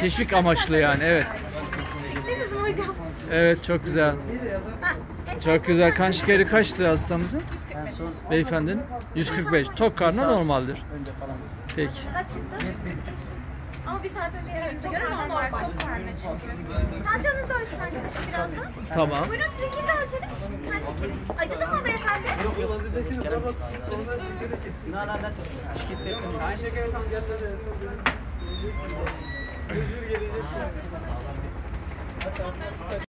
teşvik amaçlı yani, evet. Çektiniz mi hocam? Evet, çok güzel. Çok güzel. Kan şekeri kaçtı hastamızın? Beyefendinin? 145. Tok karnı normaldir. Peki. Kaç çıktı? Ama bir saat önce yerinize göre normal. Tok karnı çünkü. Tansiyonunuz da ölçün arkadaşım birazdan. Tamam. Buyurun sizinkini de ölçelim. Kan şekeri. Acıdı mı beyefendi? Kan şekeri tam gelmedi.